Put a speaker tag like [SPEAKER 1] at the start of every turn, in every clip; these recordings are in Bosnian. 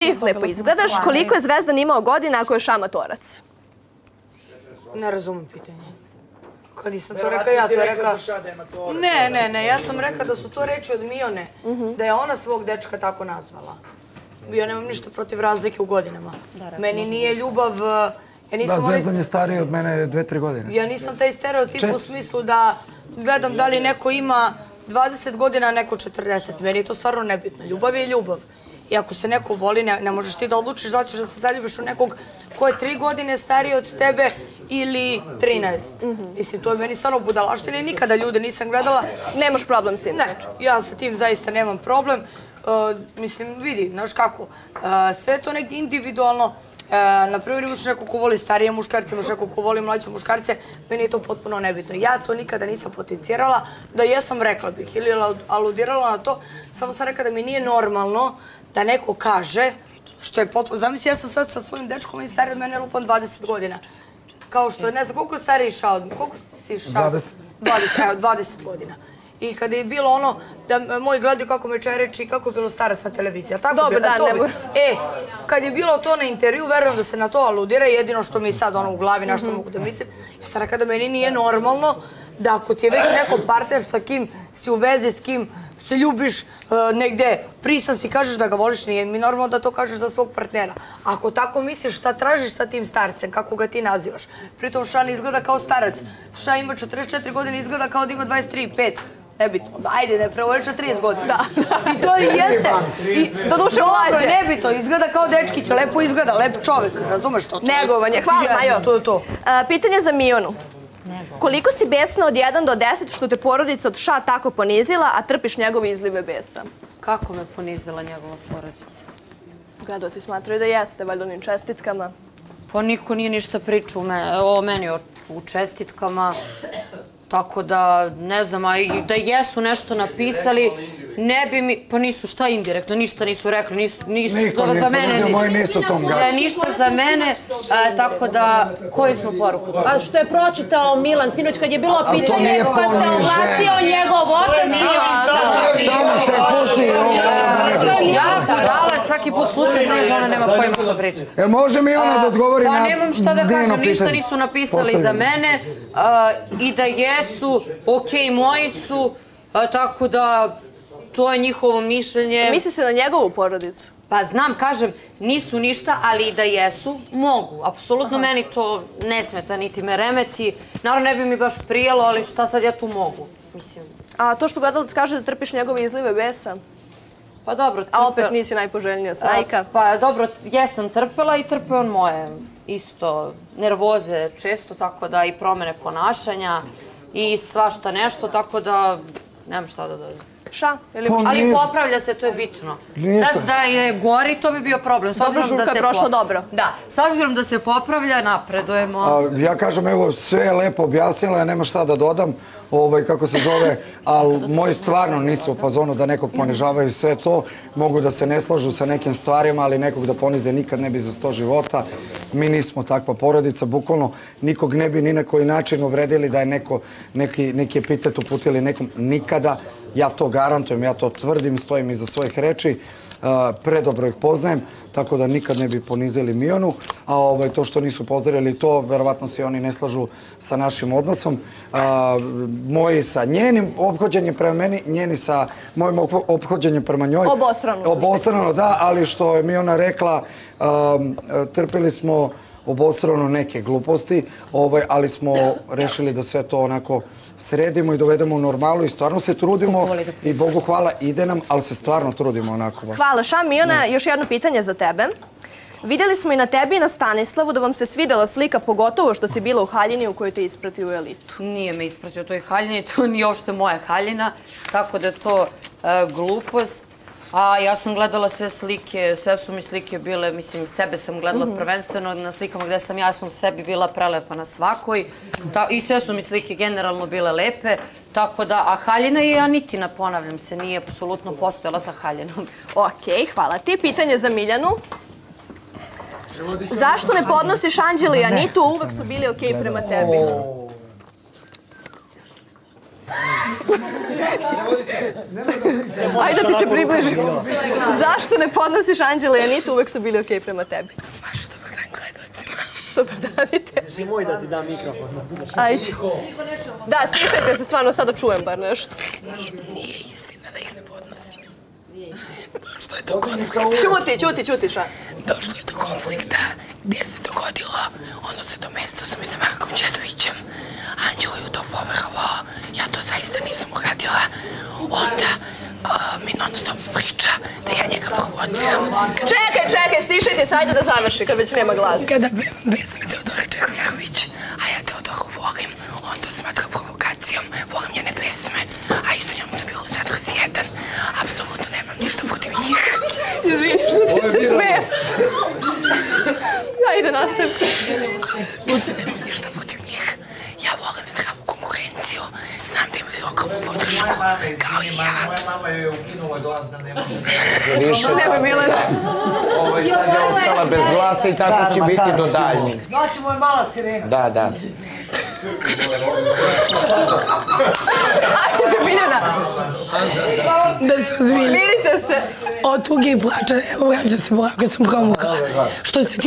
[SPEAKER 1] ti lepo izgledaš. Koliko je Zvezdan imao godina ako je šamatorac?
[SPEAKER 2] Ne razumem pitanje. Kad nisam to rekla, ja to rekla... Ne, ja sam rekla da su to reči od Mione. Da je ona svog dečka tako nazvala. Ja nemam ništa protiv razlike u godinama. Meni nije ljubav...
[SPEAKER 3] Da, Zvezdan je stariji od mene 2-3 godine.
[SPEAKER 2] Ja nisam taj stereotip u smislu da gledam da li neko ima 20 godina, a neko 40. Meni je to stvarno nebitno. Ljubav je ljubav. I ako se neko voli, ne možeš ti da odlučiš da ćeš da se zaljubiš u nekog ko je 3 godine stariji od tebe ili 13. Mislim, to je meni stvarno budalaština i nikada ljude nisam gledala.
[SPEAKER 1] Nemaš problem s tim?
[SPEAKER 2] Ne, ja sa tim zaista nemam problem. Mislim, vidi, znaš kako, sve je to negdje individualno. Na primjer, imaš neko ko voli starije muškarce, imaš neko ko voli mlađe muškarce, meni je to potpuno nebitno. Ja to nikada nisam potencirala, da jesam rekla bih ili aludirala na to, samo sam rekla da mi nije normalno da neko kaže, što je potpuno... Zamisli, ja sam sad sa svojim dečkom i stariji od mene lupam 20 godina. Kao što, ne znam, koliko je stariji išao od mene? Koliko si išao?
[SPEAKER 3] 20.
[SPEAKER 2] 20 godina. I kada je bilo ono da moji gledaju kako me čereči i kako je bilo starac na televiziji.
[SPEAKER 1] Dobro, da, ne moram.
[SPEAKER 2] Kad je bilo to na intervju, verujem da se na to aludira, jedino što mi sad ono u glavi, na što mogu da mislim, ja sam rekao da meni nije normalno da ako ti je već neko partner sa kim si u vezi, s kim se ljubiš negde, prisan si, kažeš da ga voliš, nije mi normalno da to kažeš za svog partnera. Ako tako misliš, šta tražiš sa tim starcem, kako ga ti nazivaš? Pritom Šan izgleda kao starac. Šan ima 44 godine, izgleda kao da ima 23, 5. Nebitno, ajde, ne prevoliš na 30 godina. I to i jeste.
[SPEAKER 1] Doduše mlađe.
[SPEAKER 2] Dobro, nebitno, izgleda kao dečkić, lepo izgleda, lep čovek, razumeš to?
[SPEAKER 1] Negovanje, hvala Majo.
[SPEAKER 2] To je to.
[SPEAKER 1] Pitanje za Mionu. Koliko si besna od 1 do 10 što te porodica od Ša tako ponizila, a trpiš njegove izlive besa?
[SPEAKER 4] Kako me ponizila njegova porodica?
[SPEAKER 1] Gledao ti smatraju da jeste, valjda onim čestitkama.
[SPEAKER 4] Pa niko nije ništa pričao o meni u čestitkama. Tako da, ne znam, a i da jesu nešto napisali, ne bi mi, pa nisu šta indirektno, ništa nisu rekli, nisu za mene, ništa za mene, tako da, koju smo poruku dobili?
[SPEAKER 5] A što je pročitao Milan, sinoć kad je bilo pitanje, kad se oglasio njegov otac i
[SPEAKER 3] Samo se pusti ovo.
[SPEAKER 4] Ja budala svaki put slušaj, znaš, ona nema pojma što priča.
[SPEAKER 3] Jel može mi ona da odgovori na
[SPEAKER 4] Pa nemam šta da
[SPEAKER 3] Dino
[SPEAKER 4] kažem, ništa
[SPEAKER 3] pitanje?
[SPEAKER 4] nisu napisali za mene i da jesu, okej, moji su, tako da to je njihovo mišljenje.
[SPEAKER 1] Misli se na njegovu porodicu?
[SPEAKER 4] Pa znam, kažem, nisu ništa, ali i da jesu, mogu. Apsolutno meni to ne smeta, niti me remeti. Naravno, ne bi mi baš prijelo, ali šta sad ja tu mogu? Mislim...
[SPEAKER 1] A to što gledalac kaže da trpiš njegove izlive besa?
[SPEAKER 4] Pa dobro...
[SPEAKER 1] A opet nisi najpoželjnija snajka?
[SPEAKER 4] Pa dobro, jesam trpela i trpe on moje. Isto, nervoze često, tako da i promene ponašanja i svašta nešto, tako da nemam šta da dodam.
[SPEAKER 1] Ša?
[SPEAKER 4] Ali popravlja se, to je bitno. Da je gori, to bi bio problem.
[SPEAKER 1] Dobro, žurka je prošlo dobro.
[SPEAKER 4] Da, s obzirom da se popravlja, napredujemo.
[SPEAKER 3] Ja kažem, evo, sve je lepo objasnila, ja nema šta da dodam, kako se zove, ali moji stvarno nisu u fazonu da nekog ponižavaju sve to. Mogu da se ne slažu sa nekim stvarima, ali nekog da ponize nikad ne bi za 100 života. Mi nismo takva porodica, bukvalno nikog ne bi ni na koji način uvredili da je neki epitet uputili nekom nikada. Ja to garantujem, ja to tvrdim, stojim iza svojih reči, predobro ih poznajem, tako da nikad ne bi ponizili Mionu, a to što nisu pozdravili to, verovatno se oni ne slažu sa našim odnosom. Moji sa njenim ophođenjem prema meni, njeni sa mojim ophođenjem prema njoj.
[SPEAKER 1] Obostrano.
[SPEAKER 3] Obostrano, da, ali što je Miona rekla, trpili smo obostrano neke gluposti, ali smo rešili da sve to onako sredimo i dovedemo u normalu i stvarno se trudimo i Bogu hvala, ide nam, ali se stvarno trudimo onako baš.
[SPEAKER 1] Hvala, Ša. Miona, još jedno pitanje za tebe. Vidjeli smo i na tebi i na Stanislavu da vam se svidela slika, pogotovo što si bila u haljini u kojoj te ispratio u elitu.
[SPEAKER 4] Nije me ispratio u toj haljini, to nije uopšte moja haljina, tako da je to glupost. A ja sam gledala sve slike, sve su mi slike bile, mislim, sebe sam gledala prvenstveno na slikama gde sam ja sam sebi bila prelepa na svakoj i sve su mi slike generalno bile lepe, tako da, a haljina je Anitina, ponavljam se, nije apsolutno postojala ta haljina.
[SPEAKER 1] Okej, hvala ti. Pitanje za Miljanu. Zašto ne podnosiš Anđelu i Anitu? Uvek su bili okej prema tebi. Ajde da ti se približim. Zašto ne podnosiš Anđela i Anitu? Uvek su bili okej prema tebi.
[SPEAKER 2] Mašo, dobar dan gledalcima.
[SPEAKER 1] Dobar dan, idite.
[SPEAKER 6] Ćeš i moj da ti dam mikrofon.
[SPEAKER 1] Ajde. Da, stišajte se, stvarno sada čujem bar nešto.
[SPEAKER 2] Nije istina da ih ne podnosim. Došlo je do konflikta.
[SPEAKER 1] Ćuti, ša.
[SPEAKER 2] Došlo je do konflikta gdje se dogodilo ono se do mesta sam i sa Markom Đedovićem. Anđelo je u to poverovao. Ja to zaista nisam uradila. Onda mi non stop priča da ja njega provociram.
[SPEAKER 1] Čekaj, stišajte se, ajde da završi kad već nema glasa.
[SPEAKER 2] Kada pevam pesme Teodora Čehović, a ja Teodoru volim, on to smatra provokacijom. Volim njene pesme, a i sa njom sam bila u Zadruzi 1. Apsolutno nemam ništa protiv njih.
[SPEAKER 1] Izvini što ti se smeje. Ajde, nastavi.
[SPEAKER 2] Apsolutno nemam ništa protiv njih. Ja volim zdravu konkurenciju. Znam da imaju ogromnu podršku, kao i ja.
[SPEAKER 3] Moja mama joj je ukinula glas da ne može više.
[SPEAKER 1] Nemoj, Milena.
[SPEAKER 3] Sad je ostala bez glasa i tako će biti do daljnjih.
[SPEAKER 2] Znači moja mala sirena.
[SPEAKER 3] Da.
[SPEAKER 1] Ajde, Miljana.
[SPEAKER 2] Da se odvijim.
[SPEAKER 1] Smirite se.
[SPEAKER 2] Od tuge i plača, evo vraća se polako, sam promukla. Što se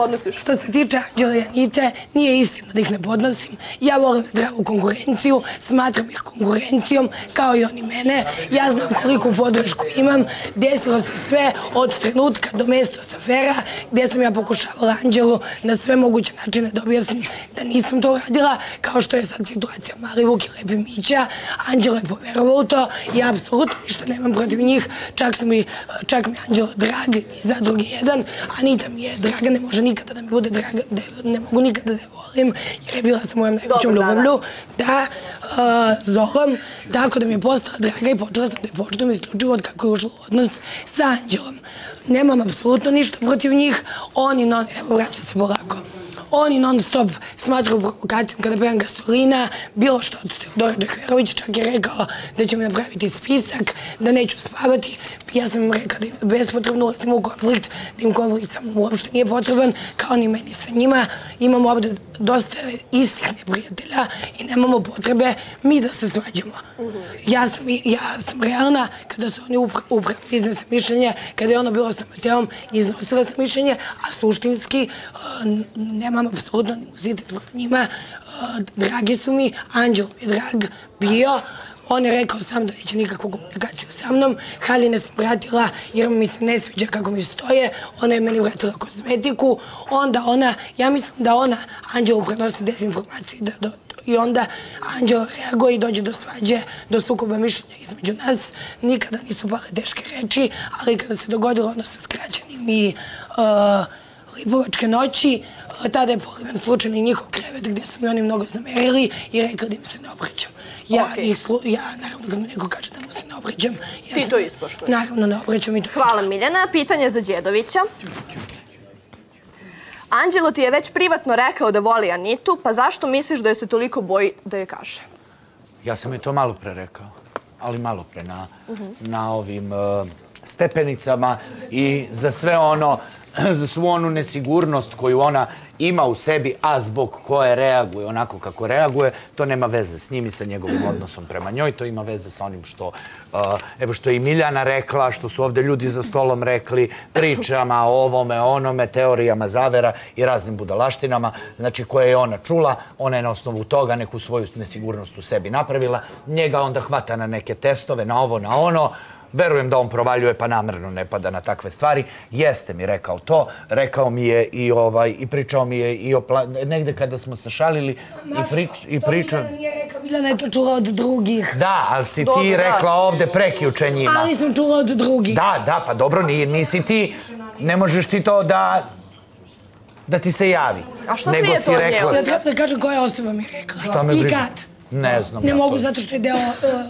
[SPEAKER 2] tiče Anđela i Anite, nije istina da ih ne podnosim. Ja volim zdravu konkurenciju, smatram ih konkurencijom, kao i oni mene. Ja znam koliku podršku imam. Desilo se sve od trenutka do mesta s afera, gdje sam ja pokušavala Anđelu na sve moguće načine da objasnim da nisam to uradila, kao što je sad situacija Mali Vuk i Lepe Mića. Anđela je poverovala u to, ja apsolutno ništa nemam protiv njih, čak mi je Anđelo drag i Zadruge 1, Anita mi je draga, ne može nikada da mi bude draga, ne mogu nikada da je volim, jer je bila sa mojom najvećom ljubavlju, da, Zolom, tako da mi je postala draga i počela sam da je poštujem isključivo od kako je ušla u odnos sa Anđelom. Nemam apsolutno ništa protiv njih, evo vraća se polako. Oni non stop smatruju provokacijom kada pevam Gasolina, bilo što od Teodora Čehović, čak je rekao da će mi napraviti spisak, da neću spavati. Ja sam im rekao da im bespotrebno ulazimo u konflikt, da im konflikt samo uopšte nije potreban, kao ni meni sa njima. Imamo ovde dosta istih neprijatelja i nemamo potrebe mi da se svađamo. Ja sam realna kada su oni upravo iznese mišljenje, kada je ono bilo sa Mateom, iznosila sam mišljenje, a suštinski nemam apsolutno animuzitet prema njima. Dragi su mi, Anđelo mi je drag bio. On je rekao sam da neće nikakvu komunikaciju sa mnom. Haljine sam vratila jer mi se ne sviđa kako mi stoje. Ona je meni vratila kozmetiku. Onda ja mislim da ona Anđelu prenosi dezinformacije i onda Anđelo reaguje i dođe do svađe, do sukoba mišljenja između nas. Nikada nisu pale teške reči, ali kada se dogodilo ono sa skraćenim i Lipovačke noći, tada je polivan slučajno i njihov krevet gdje su mi oni mnogo zamerili i rekli da im se ne obraćam. Ja, naravno, kad mi neko kaže da mu se ne obraćam,
[SPEAKER 1] ti to ispoštuješ.
[SPEAKER 2] Naravno, ne obraćam i to.
[SPEAKER 1] Hvala, Miljana. Pitanje za Đedovića. Anđelo ti je već privatno rekao da voli Anitu, pa zašto misliš da je se toliko boji da je kaže?
[SPEAKER 7] Ja sam je to malo pre rekao, ali malo pre na ovim stepenicama i za sve ono, za svu onu nesigurnost koju ona ima u sebi, a zbog koje reaguje onako kako reaguje, to nema veze s njim i sa njegovim odnosom prema njoj, to ima veze sa onim što, evo što je i Miljana rekla, što su ovde ljudi za stolom rekli, pričama o ovome, onome, teorijama zavera i raznim budalaštinama, znači koje je ona čula, ona je na osnovu toga neku svoju nesigurnost u sebi napravila, njega onda hvata na neke testove, na ovo, na ono. Verujem da on provaljuje pa namerno ne pada na takve stvari. Jeste mi rekao to. Rekao mi je i pričao mi je i o negde kada smo se šalili i pričao.
[SPEAKER 2] To Miljana nije rekao, Miljana je to čula od drugih.
[SPEAKER 7] Da, ali si ti rekla ovde prekjuče njima.
[SPEAKER 2] Ali sam čula od drugih.
[SPEAKER 7] Da, pa dobro, nisi ti, ne možeš ti to da ti se javi.
[SPEAKER 1] A što prije to od njega?
[SPEAKER 2] Ja treba da kažem koja osoba mi je rekla.
[SPEAKER 7] Šta me
[SPEAKER 2] I
[SPEAKER 7] briga?
[SPEAKER 2] kad.
[SPEAKER 7] Ne znam.
[SPEAKER 2] Ne mogu zato što je deo...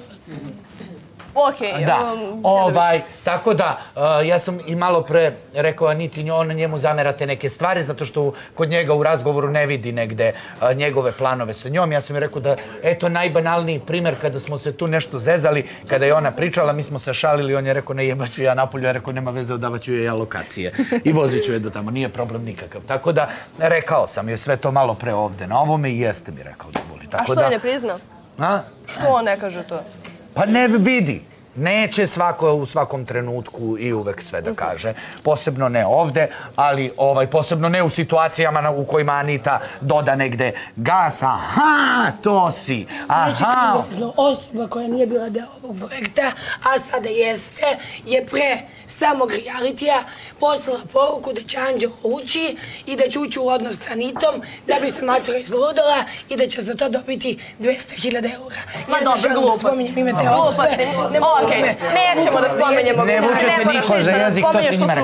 [SPEAKER 1] Okej.
[SPEAKER 7] Da, tako da, ja sam i malo pre rekao Aniti, ona njemu zamerate neke stvari, zato što kod njega u razgovoru ne vidi negde njegove planove sa njom. Ja sam joj rekao da, eto, najbanalniji primer kada smo se tu nešto zezali, kada je ona pričala, mi smo se šalili, on je rekao, ne jebaću ja napolju, ja rekao, nema veze, odavaću joj ja lokacije i vozit ću je do tamo, nije problem nikakav. Tako da, rekao sam joj sve to malo pre ovde na ovome i jeste mi rekao da boli.
[SPEAKER 1] A što je ne priznao? Što on ne kaže to?
[SPEAKER 7] Pa ne vidi. Neće svako u svakom trenutku i uvek sve da kaže. Posebno ne ovde, ali posebno ne u situacijama u kojima Anita doda negde gas. Aha, to si. Aha.
[SPEAKER 6] Osoba koja nije bila deo ovog projekta, a sada jeste, je pre samog realitija poslala poruku da će Anđelo ući i da će ući u odnos sa Anitom, da bi se matura izludala i da će za to dobiti 200.000 eura.
[SPEAKER 1] Ma dobro, gluposti. Okej, nećemo da spomenjemo.
[SPEAKER 7] Ne vučete niko za jezik, to si njima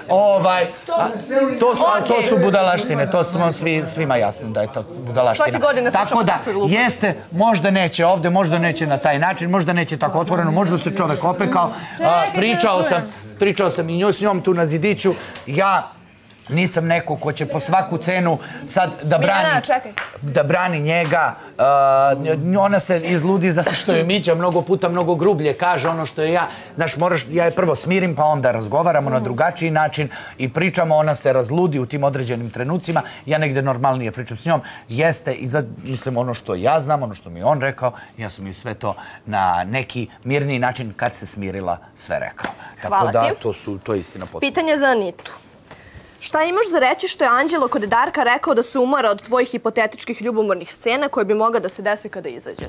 [SPEAKER 7] rekao. To su budalaštine, to smo svima jasno da je to budalaština. Tako da, jeste, možda neće ovde, možda neće na taj način, možda neće tako otvoreno, možda se čovek opekao. Pričao sam i s njom tu na zidiću. Ja nisam neko ko će po svaku cenu sad da brani njega. Ona se izludi zato što je Mića mnogo puta mnogo grublje kaže ono što je ja. Znaš, ja je prvo smirim pa onda razgovaramo na drugačiji način i pričamo. Ona se razludi u tim određenim trenucima. Ja negde normalnije pričam s njom. Jeste i mislim ono što ja znam, ono što mi je on rekao, ja sam joj sve to na neki mirniji način kad se smirila sve rekao. Tako da to je istina potpuno.
[SPEAKER 1] Pitanje za Anitu. Šta imaš za reći što je Anđelo kod Darka rekao da se umara od tvojih hipotetičkih ljubomornih scena koje bi mogla da se desi kada izađete?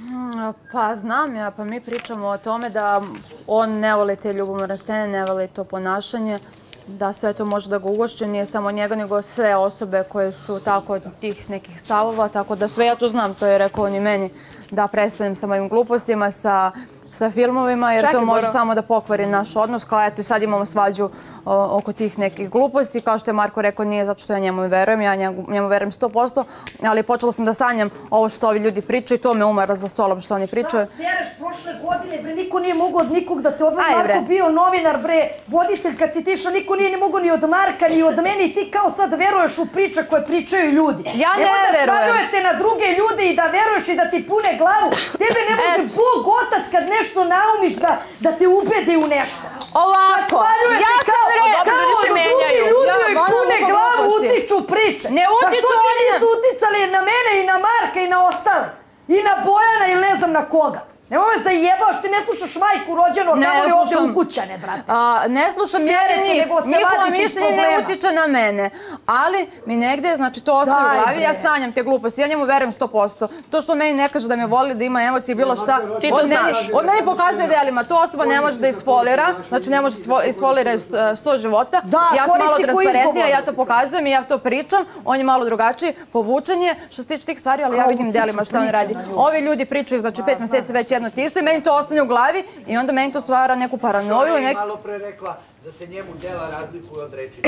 [SPEAKER 8] Pa znam ja, pa mi pričamo o tome da on ne voli te ljubomorne scene, ne voli to ponašanje, da sve to može da ga ugošće, nije samo njega, nego sve osobe koje su tako od tih nekih stavova, tako da sve ja to znam, to je rekao on i meni, da prestanem sa mojim glupostima, sa filmovima, jer to može samo da pokvari naš odnos, kao eto i sad imamo svađu oko tih nekih gluposti, kao što je Marko rekao, nije zato što ja njemu verujem, ja njemu verujem 100%, ali počela sam da stanjam ovo što ovi ljudi pričaju i to me umara za stolom što oni pričaju.
[SPEAKER 9] Šta sereš prošle godine, bre, niko nije mogao od nikog da te odvodi, Marko bio novinar, bre, voditelj, kad si ti išao, niko nije mogao ni od Marka, ni od mene i ti kao sad veruješ u priče koje pričaju ljudi.
[SPEAKER 8] Ja ne verujem.
[SPEAKER 9] Nemoj da stavljujete na druge ljude i da veruješ i da ti pune glavu. Tebe ne može Bog otac kad nešto naumiš da te ubede u nešto.
[SPEAKER 8] Ovako, ja sam rekao.
[SPEAKER 9] Kao da drugi ljudi joj pune glavu utiču priče.
[SPEAKER 8] Ne utiču
[SPEAKER 9] oni. Pa što ti nisu uticali na mene i na Marka i na ostale? I na Bojana ili ne znam na koga? Nemoj me zajebaš, ti ne slušaš majku rođenu, a kamo li ovdje u kućane, brate?
[SPEAKER 8] Ne slušam jedini, njihovo mišljenje ne utiče na mene. Ali mi negde, znači to ostaje u glavi, ja sanjam te gluposti, ja njemu verujem 100%. To što on meni ne kaže da me voli, da ima emocije, bilo šta, on meni pokazuje delima, to osoba ne može da isfolira, znači ne može isfolira 100 života. Ja sam malo transparentnija, ja to pokazujem i ja to pričam, on je malo drugačiji, povučen je, što se tiče tih stvari, ali ja vidim delima šta on radi. Ovi ljudi pričaju, znači 5 meseci već jedno te isto i meni to ostane u glavi i onda meni to stvara neku paranoju.
[SPEAKER 7] Ona je malo pre rekla da se njemu dela razlikuje od reči.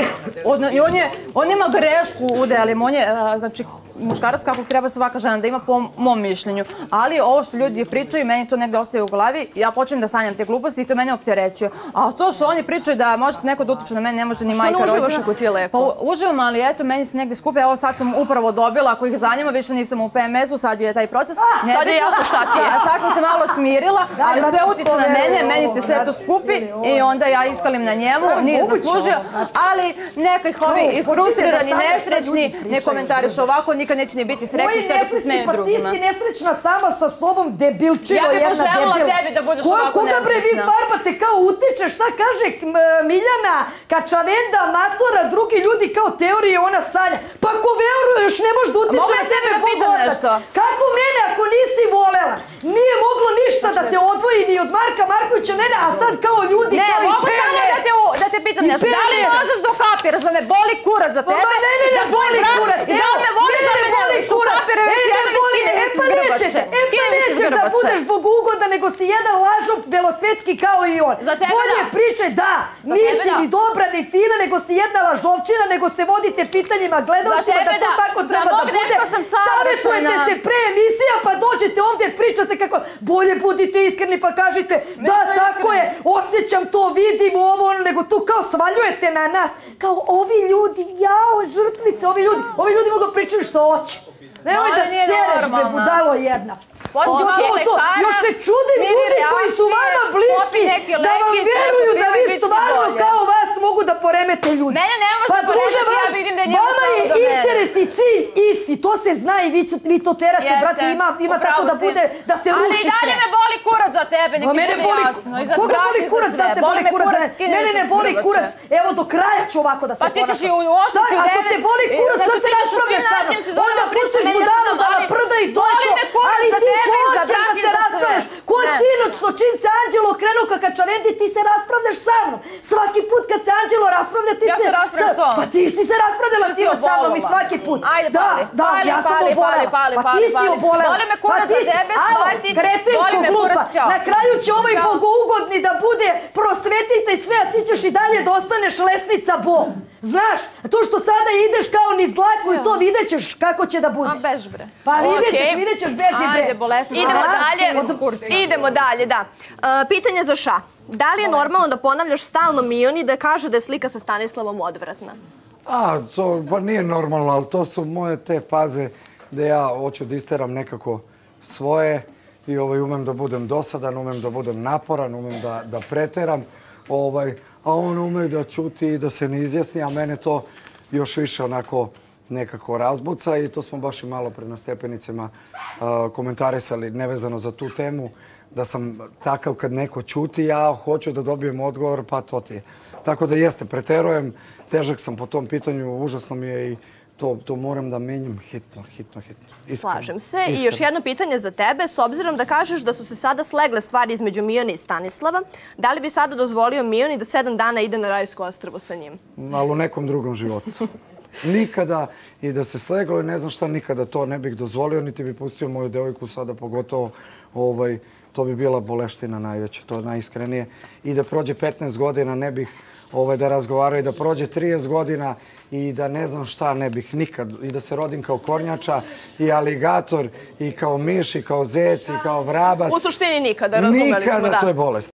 [SPEAKER 8] On nema grešku u delima, on je, znači, muškarac kakvog treba svaka žena da ima po mom mišljenju. Ali ovo što ljudi pričaju, meni to negde ostaje u glavi, ja počnem da sanjam te gluposti i to mene opterećuje. A to što oni pričaju da možete neko da utiče na mene, ne može ni majka rođena.
[SPEAKER 1] Što ne uživaš ako ti je lepo?
[SPEAKER 8] Pa uživam, ali eto, meni se negde skupe. Evo sad sam upravo dobila, ako ih zanima, više nisam u PMS-u, sad je taj proces.
[SPEAKER 1] Sad je jasno šta ti je.
[SPEAKER 8] Sad sam se malo smirila, ali sve utiče na mene, meni se sve to skupi i onda ja iskalim na njemu, nije zaslužio, ali nekih ovi isfrustrirani, nesrećni, ne komentariš ovako, nikad neće ni biti srećni, sve da se smeju drugima.
[SPEAKER 9] Pa ti si nesrećna sama sa sobom, debilčilo jedna
[SPEAKER 8] debil. Ja bih poželjela tebi da budeš ovako nesrećna.
[SPEAKER 9] Koga bre vi farbate kao utiče, šta kaže Miljana, Kačavenda, Matora, drugi ljudi kao teorije, ona sanja. Pa ako veruješ, ne možeš da utiče na tebe Bog otac. Kako mene ako nisi volela? Nije moglo ništa da te odvoji ni od Marka Markovića, mene, a sad kao ljudi, kao i PMS.
[SPEAKER 8] Da te pitam nešto, da li možeš da kapiraš da me boli kurac za tebe?
[SPEAKER 9] Pa mene ne boli kurac, evo, mene ne boli kurac, mene ne boli, pa nećeš da budeš bogugoda, nego si jedan lažov belosvetski kao i on. Bolje priče, da, nisi ni dobra, ni fina, nego si jedna lažovčina, nego se vodite pitanjima gledalcima da to tako treba da bude. Savjetujete se pre emisija, pa dođete ovdje, pričate kako bolje budite iskreni pa kažite da, tako je, osjećam to, vidim ovo, nego tu kao svaljujete na nas. Kao ovi ljudi, jao, žrtvice, ovi ljudi mogu pričati što hoće. Nemoj da sereš, bre, budalo jedna. Još se čude ljudi koji su vama bliski, da vam veruju da vi stvarno kao vas mogu da poremete ljudi.
[SPEAKER 8] Mene ne može poremeti, ja vidim da je njemu
[SPEAKER 9] vama je
[SPEAKER 8] stalo do mene.
[SPEAKER 9] interes i cilj isti, to se zna i vi to terate, brate, ima tako da bude, da se ruši sve.
[SPEAKER 8] Ali i dalje me boli kurac za tebe, nek mi bude jasno.
[SPEAKER 9] Koga boli kurac, da te boli kurac? Mene ne boli kurac, evo do kraja ću ovako da se ponašam.
[SPEAKER 8] Pa ti ćeš i u 8 u 9.
[SPEAKER 9] Ako te boli kurac, što se raspravljaš sa mnom? Onda pustiš budalu da naprda i to je to. Ali ti hoćeš da se raspravljaš. Ko sinoć, što čim se Anđelo krenuo ka Kačavendi, ti se raspravljaš sa mnom. Svaki put kad se Anđelo raspravlja, ti se...
[SPEAKER 8] Ja se raspravljam s tobom.
[SPEAKER 9] Pa ti si se raspravljala sinoć sa mnom i svaki put.
[SPEAKER 8] Ajde, pali.
[SPEAKER 9] Da, ja sam obolela. Pa ti si obolela.
[SPEAKER 8] Boli me kurac za tebe, shvati.
[SPEAKER 9] Kretenko glupa. Na kraju će ovaj bogougodni da bude prosvetitelj sve, a ti ćeš i dalje da ostaneš lesnica Bo. Znaš, to što sada ideš kao niz dlaku i to vidjet ćeš kako će da bude.
[SPEAKER 8] A bež bre.
[SPEAKER 9] Pa vidjet ćeš, beži bre.
[SPEAKER 8] Ajde, bolesno.
[SPEAKER 1] Idemo dalje, da. Pitanje za Ša. Da li je normalno da ponavljaš stalno Mioni da kaže da je slika sa Stanislavom odvratna?
[SPEAKER 3] To pa nije normalno, ali to su moje te faze gde ja hoću da isteram nekako svoje i umem da budem dosadan, umem da budem naporan, umem da preteram, a on ume da ćuti i da se ne izjasni, a mene to još više onako nekako razbuca i to smo baš i malo pre na stepenicama komentarisali nevezano za tu temu, da sam takav kad neko ćuti, ja hoću da dobijem odgovor, pa to ti je. Tako da jeste, preterujem, težak sam po tom pitanju, užasno mi je i to moram da menjam hitno.
[SPEAKER 1] Slažem se. I još jedno pitanje za tebe. S obzirom da kažeš da su se sada slegle stvari između Mione i Stanislava, da li bi sada dozvolio Mioni da 7 dana ide na Rajsko ostrvo sa njim?
[SPEAKER 3] Ali u nekom drugom životu. Nikada i da se sleglo i ne znam šta, nikada to ne bih dozvolio, niti bi pustio moju devojku sada, pogotovo to bi bila boleština najveća, to je najiskrenije. I da prođe 15 godina ne bih da razgovaraju, i da prođe 30 godina i da ne znam šta ne bih nikad. I da se rodim kao kornjača i aligator i kao miš i kao zec i kao vrabac.
[SPEAKER 1] U suštini nikada, razumeli smo, da.
[SPEAKER 3] Nikada, to je bolest.